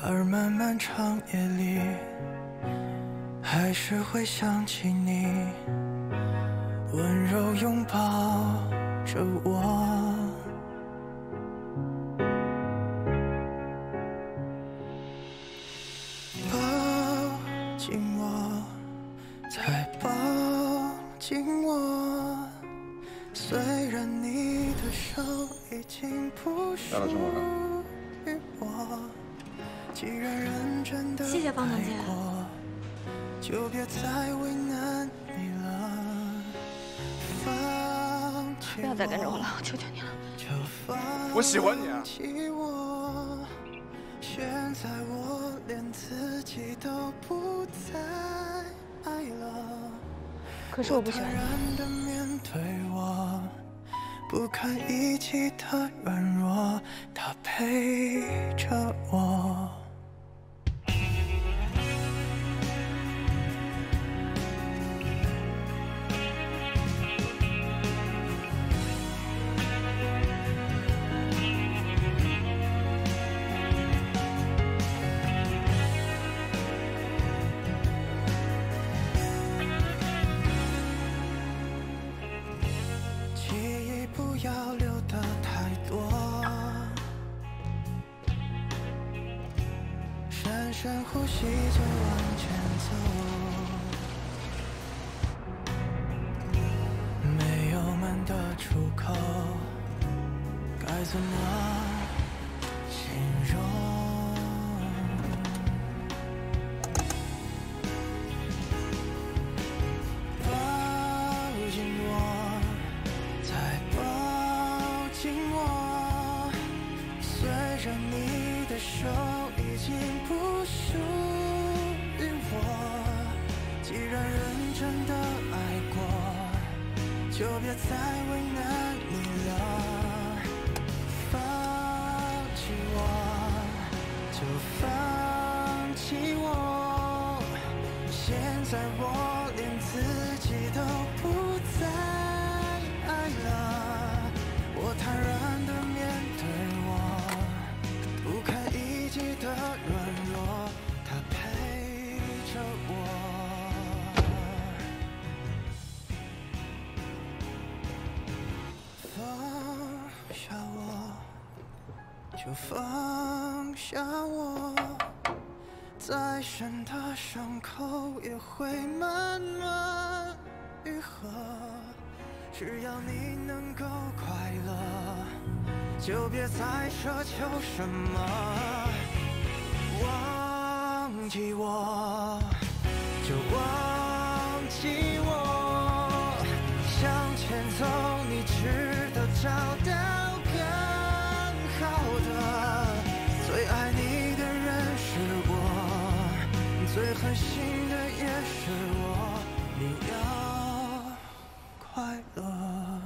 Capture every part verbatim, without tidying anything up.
而漫漫长夜里，还是会想起你，温柔拥抱着我。抱紧我，再抱紧我，虽然你的手已经不属于我。 谢谢方总监， 就别再为难你了。 不要再跟着我了，我求求你了。 我喜欢你啊！ 现在我连自己都不再爱了。 可是我不喜欢你。不堪一击的软弱，他陪着我。 深呼吸就往前走，没有门的出口，该怎么形容？抱紧我，再抱紧我，虽然你的手已经不。 属于我，既然认真的爱过，就别再为难你了。放弃我，就放弃我。现在我连自己都不再爱了。我坦然的面对我，不堪一击的软弱。 就放下我，再深的伤口也会慢慢愈合。只要你能够快乐，就别再奢求什么。忘记我，就忘记我，向前走，你值得找到。 最爱你的人是我，最狠心的也是我。你要快乐。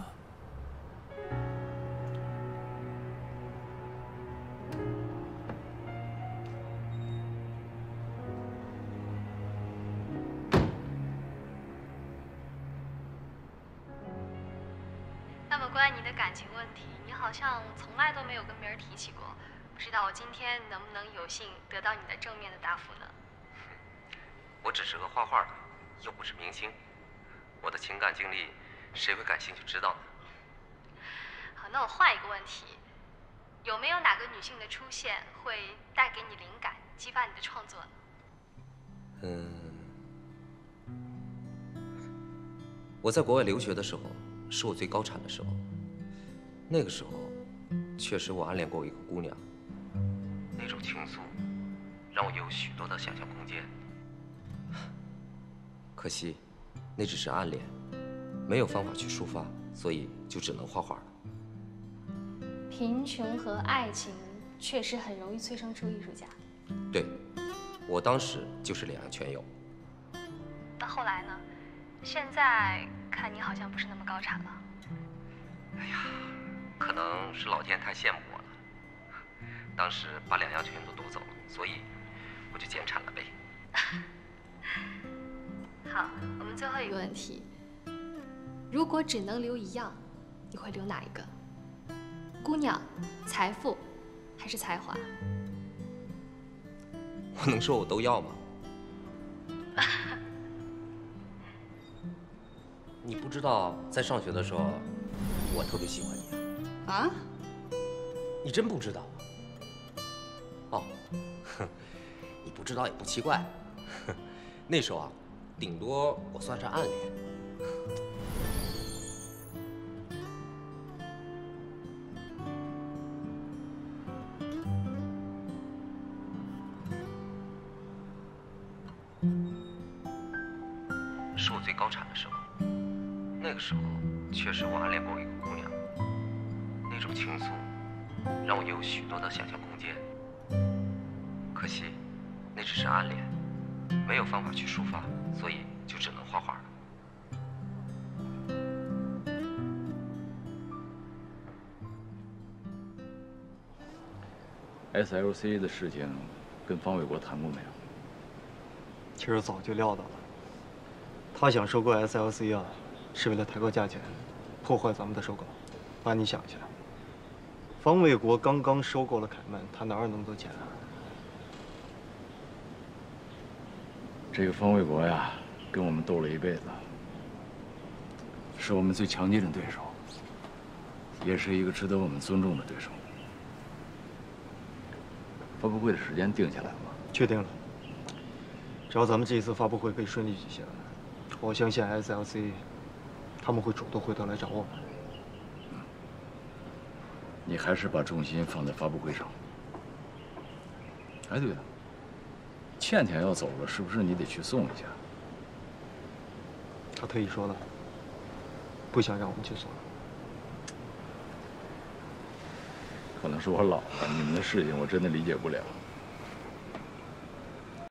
那么关于你的感情问题，你好像从来都没有跟别人提起过。 不知道我今天能不能有幸得到你的正面的答复呢？ 我只是个画画的，又不是明星，我的情感经历，谁会感兴趣知道呢？ 好，那我换一个问题，有没有哪个女性的出现会带给你灵感，激发你的创作呢？ 嗯，我在国外留学的时候，是我最高产的时候。那个时候，确实我暗恋过一个姑娘。 那种情愫，让我有许多的想象空间。可惜，那只是暗恋，没有方法去抒发，所以就只能画画了。 贫穷和爱情确实很容易催生出艺术家。 对，我当时就是两样全有。 那后来呢？现在看你好像不是那么高产了。 哎呀，可能是老天太羡慕我了。 当时把两样全都夺走了，所以我就减产了呗。 好，我们最后一个问题：如果只能留一样，你会留哪一个？姑娘、财富，还是才华？ 不能说我都要吗？你不知道，在上学的时候，我特别喜欢你啊！ 啊？ 你真不知道？哦，哼，你不知道也不奇怪。那时候啊，顶多我算是暗恋。是我最高产的时候，那个时候确实我暗恋过一个姑娘，那种情愫让我有许多的想象空间。可惜，那只是暗恋，没有方法去抒发，所以就只能画画了。 S L C 的事情跟方伟国谈过没有？ 其实早就料到了，他想收购 S L C 啊，是为了抬高价钱，破坏咱们的收购。爸，你想一下，方伟国刚刚收购了凯曼，他哪有那么多钱啊？ 这个方伟国呀，跟我们斗了一辈子，是我们最强劲的对手，也是一个值得我们尊重的对手。 发布会的时间定下来了吗？ 确定了。只要咱们这一次发布会可以顺利举行，我相信 S L C 他们会主动回头来找我们。 嗯，你还是把重心放在发布会上。哎，对了，倩倩要走了，是不是你得去送一下？ 他特意说了，不想让我们去送。 可能是我老了，你们的事情我真的理解不了。